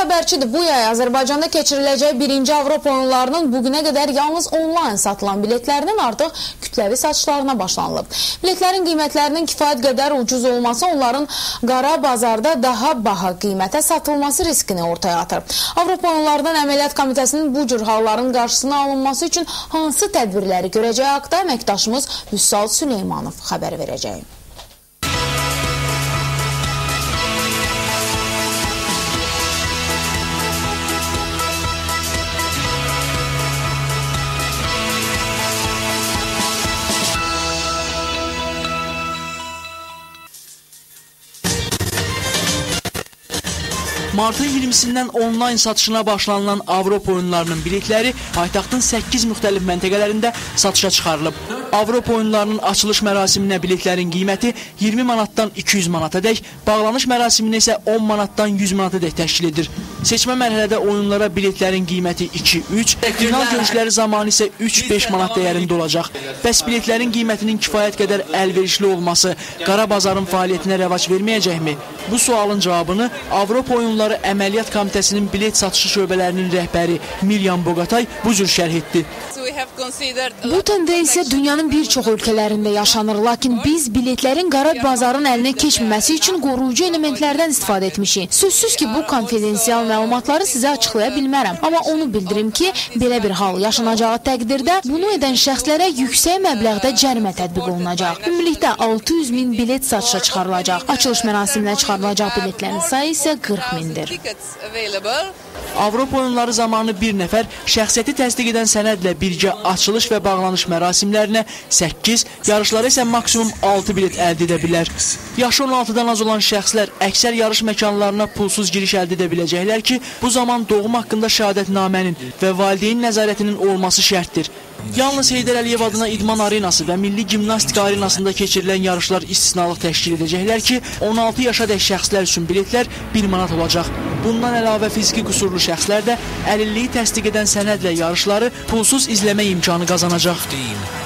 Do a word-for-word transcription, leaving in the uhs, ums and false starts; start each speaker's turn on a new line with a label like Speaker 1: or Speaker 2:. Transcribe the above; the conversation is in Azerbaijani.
Speaker 1: xəbərçidir. Bu yay Azərbaycanda keçiriləcək birinci Avropa oyunlarının bugünə qədər yalnız onlayn satılan biletlərinin artıq kütləvi satışlarına başlanılıb. Biletlərin qiymətlərinin kifayət qədər ucuz olması onların qara bazarda daha baha qiymətə satılması riskini ortaya atır. Avropa oyunlarından Əməliyyat Komitəsinin bu cür halların qarşısına alınması üçün hansı tədbirləri görəcəyi haqda əməkdaşımız Vüsal Süleymanov xəbər verəcək.
Speaker 2: Martın iyirmisindən onlayn satışına başlanılan Avropa oyunlarının biletləri paytaxtın səkkiz müxtəlif məntəqələrində satışa çıxarılıb. Avropa oyunlarının açılış mərasiminə biletlərin qiyməti iyirmi manatdan iki yüz manata dək, bağlanış mərasiminə isə on manatdan yüz manata dək təşkil edir. Seçmə mərhələdə oyunlara biletlərin qiyməti iki üç, final görüşləri zamanı isə üç beş manat dəyərində olacaq. Bəs biletlərin qiymətinin kifayət qədər əlverişli olması qara bazarın fəaliyyətinə rəvac verməyəcəkmi? Bu sualın cavabını Avropa oyunları Əməliyyat Komitəsinin bilet satışı şöbələrinin rəhbəri Miryan Bogatay bu cür şərh etdi.
Speaker 1: Bu tendensiya dünyanın bir çox ölkələrində yaşanır, lakin biz biletlərin qara bazarın əlinə keçməməsi üçün qoruyucu elementlərdən istifadə etmişik. Sözsüz ki, bu konfidensial məlumatları sizə açıqlaya bilmərəm, amma onu bildirim ki, belə bir hal yaşanacağı təqdirdə bunu edən şəxslərə yüksək məbləğdə cərimə tətbiq olunacaq. Ümumilikdə altı yüz min bilet satışa çıxarılacaq. Açılış mərasiminə çıxarılacaq biletlərin sayı isə qırx mindir.
Speaker 2: Avropa oyunları zamanı bir nəfər şəxsiyyəti təsdiq edən sənədlə birgə açılış və bağlanış mərasimlərinə səkkiz, yarışlara isə maksimum altı bilet əldə edə bilər. Yaşı on altıdan az olan şəxslər əksər yarış məkanlarına pulsuz giriş əldə edə biləcəklər ki, bu zaman doğum haqqında şəhadətnamənin və valideyn nəzarətinin olması şərtdir. Yalnız Heydər Əliyev adına idman arenası və milli gimnastika arenasında keçirilən yarışlar istisnalıq təşkil edəcəklər ki, on altı yaşa dək şəxslər üçün biletlər bir manat olacaq. Bundan əlavə fiziki qüsurlu şəxslər də əlilliyi təsdiq edən sənədlə yarışları pulsuz izləmə imkanı qazanacaq.